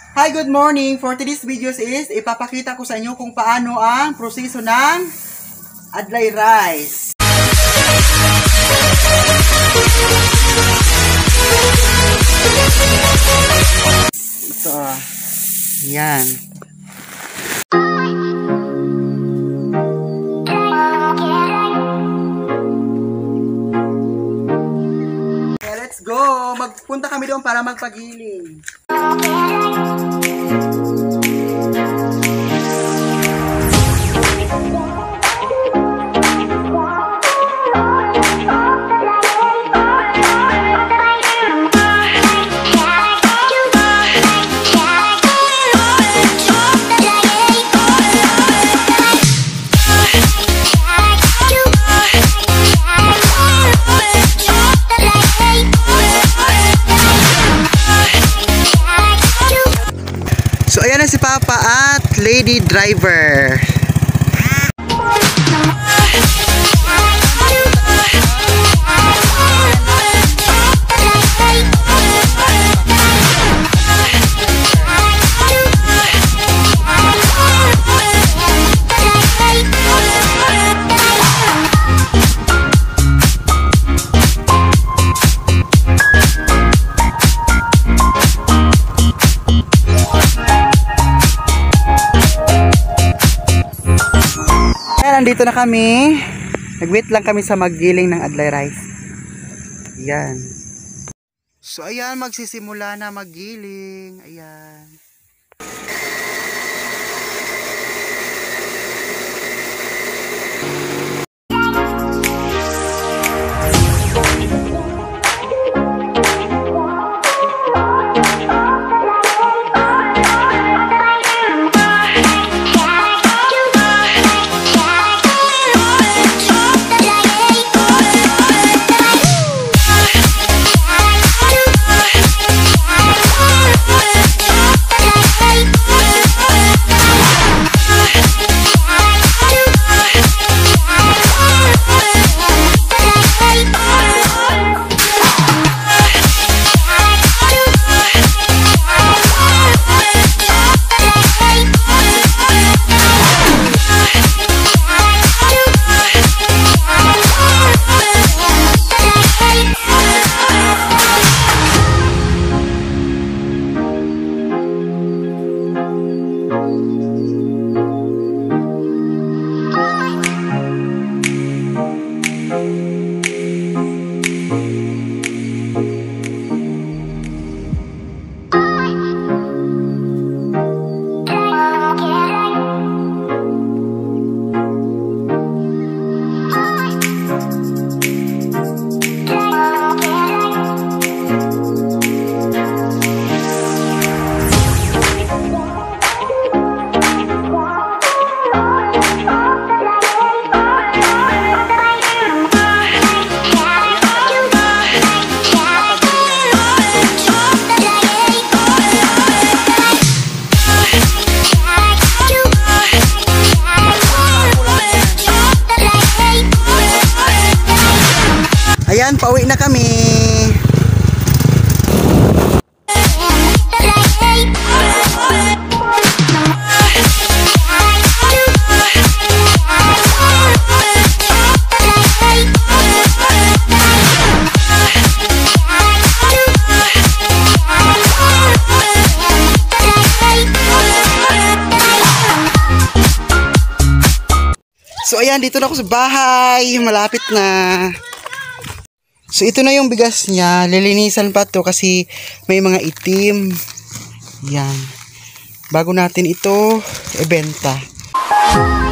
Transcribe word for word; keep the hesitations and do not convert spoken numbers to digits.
Hi, good morning. For today's videos is ipapakita ko sa inyo kung paano ang proseso ng adlai rice. Ito, yan. Okay, let's go. Magpunta kami doon para magpagiling. So ayan na si Papa at Lady Driver. Nandito na kami. Nag-wait lang kami sa maggiling ng adlai rice. Ayan. So ayan, magsisimula na maggiling. Ayan. Ayan, pauwi na kami. So ayan, dito na ako sa bahay. Malapit na. So ito na yung bigas niya, lilinisan pa to kasi may mga itim. Yan. Bago natin ito ibenta.